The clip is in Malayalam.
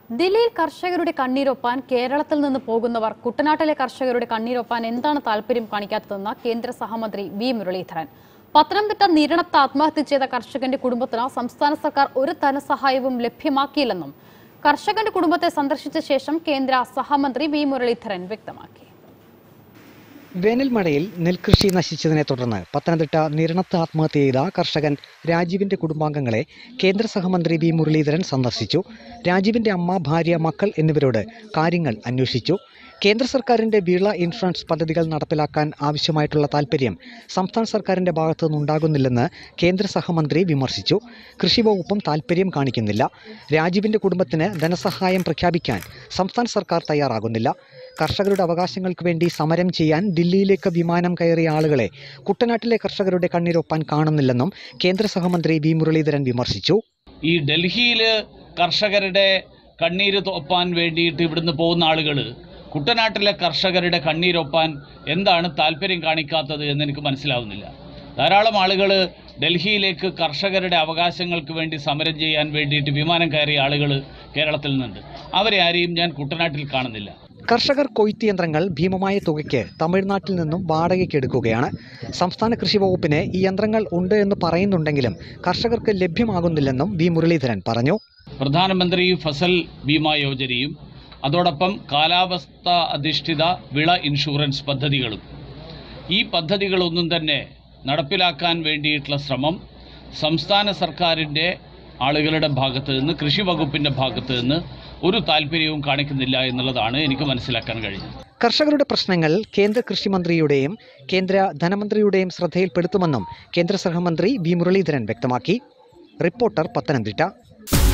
ദില്ലിയിൽ കർഷകരുടെ കണ്ണീരൊപ്പാൻ കേരളത്തിൽ നിന്ന് പോകുന്നവർ കുട്ടനാട്ടിലെ കർഷകരുടെ കണ്ണീരൊപ്പാൻ എന്താണ് താൽപര്യം കാണിക്കാത്തതെന്ന് കേന്ദ്ര സഹമന്ത്രി വി മുരളീധരൻ. പത്തനംതിട്ട നിരണത്ത് ആത്മഹത്യ ചെയ്ത കർഷകന്റെ കുടുംബത്തിന് സംസ്ഥാന സർക്കാർ ഒരു ധനസഹായവും ലഭ്യമാക്കിയില്ലെന്നും കർഷകന്റെ കുടുംബത്തെ സന്ദർശിച്ച ശേഷം കേന്ദ്ര സഹമന്ത്രി വി മുരളീധരൻ വ്യക്തമാക്കി. വേനൽ മഴയിൽ നെൽകൃഷി നശിച്ചതിനെ തുടർന്ന് പത്തനംതിട്ട നിരണത്ത് ആത്മഹത്യ ചെയ്ത കർഷകൻ രാജീവിന്റെ കുടുംബാംഗങ്ങളെ കേന്ദ്ര സഹമന്ത്രി വി മുരളീധരൻ സന്ദർശിച്ചു. രാജീവിന്റെ അമ്മ, ഭാര്യ, മക്കൾ എന്നിവരോട് കാര്യങ്ങൾ അന്വേഷിച്ചു. കേന്ദ്ര സർക്കാരിന്റെ വിള ഇൻഷുറൻസ് പദ്ധതികൾ നടപ്പിലാക്കാൻ ആവശ്യമായിട്ടുള്ള താൽപര്യം സംസ്ഥാന സർക്കാരിന്റെ ഭാഗത്തു നിന്നുണ്ടാകുന്നില്ലെന്ന് കേന്ദ്ര സഹമന്ത്രി വിമർശിച്ചു. കൃഷി വകുപ്പും താൽപര്യം കാണിക്കുന്നില്ല. രാജീവിന്റെ കുടുംബത്തിന് ധനസഹായം പ്രഖ്യാപിക്കാൻ സംസ്ഥാന സർക്കാർ തയ്യാറാകുന്നില്ല. കർഷകരുടെ അവകാശങ്ങൾക്ക് വേണ്ടി സമരം ചെയ്യാൻ ദില്ലിയിലേക്ക് വിമാനം കയറിയ ആളുകളെ കുട്ടനാട്ടിലെ കർഷകരുടെ കണ്ണീരൊപ്പാൻ കാണുന്നില്ലെന്നും കേന്ദ്ര സഹമന്ത്രി വി മുരളീധരൻ വിമർശിച്ചു. ഈ ഡൽഹിയിൽ കർഷകരുടെ കണ്ണീര് ഒപ്പാൻ വേണ്ടിയിട്ട് ഇവിടുന്ന് പോകുന്ന ആളുകൾ കുട്ടനാട്ടിലെ കർഷകരുടെ കണ്ണീരൊപ്പാൻ എന്താണ് താല്പര്യം കാണിക്കാത്തത് എന്ന് എനിക്ക് മനസ്സിലാവുന്നില്ല. ധാരാളം ആളുകൾ ഡൽഹിയിലേക്ക് കർഷകരുടെ അവകാശങ്ങൾക്ക് വേണ്ടി സമരം ചെയ്യാൻ വേണ്ടിയിട്ട് വിമാനം കയറിയ ആളുകൾ കേരളത്തിൽ നിന്നുണ്ട്. അവരെ ആരെയും ഞാൻ കുട്ടനാട്ടിൽ കാണുന്നില്ല. കർഷകർ കൊയ്ത്ത് യന്ത്രങ്ങൾ ഭീമമായ തുകയ്ക്ക് തമിഴ്നാട്ടിൽ നിന്നും വാടകയ്ക്ക് എടുക്കുകയാണ്. സംസ്ഥാന കൃഷി വകുപ്പിന് ഈ യന്ത്രങ്ങൾ ഉണ്ട് എന്ന് പറയുന്നുണ്ടെങ്കിലും കർഷകർക്ക് ലഭ്യമാകുന്നില്ലെന്നും വി മുരളീധരൻ പറഞ്ഞു. പ്രധാനമന്ത്രി ഫസൽ ബീമാ യോജനയും അതോടൊപ്പം കാലാവസ്ഥ അധിഷ്ഠിത വിള ഇൻഷുറൻസ് പദ്ധതികളും ഈ പദ്ധതികളൊന്നും തന്നെ നടപ്പിലാക്കാൻ വേണ്ടിയിട്ടുള്ള ശ്രമം സംസ്ഥാന സർക്കാരിൻ്റെ ആളുകളുടെ ഭാഗത്ത് നിന്ന്, കൃഷി വകുപ്പിൻ്റെ ഭാഗത്ത് നിന്ന് ഒരു താല്പര്യവും കാണിക്കുന്നില്ല എന്നുള്ളതാണ് എനിക്ക് മനസ്സിലാക്കാൻ കഴിഞ്ഞത്. കർഷകരുടെ പ്രശ്നങ്ങൾ കേന്ദ്ര കൃഷിമന്ത്രിയുടെയും കേന്ദ്ര ധനമന്ത്രിയുടെയും ശ്രദ്ധയിൽപ്പെടുത്തുമെന്നും കേന്ദ്ര സഹമന്ത്രി വി മുരളീധരൻ വ്യക്തമാക്കി. റിപ്പോർട്ടർ, പത്തനംതിട്ട.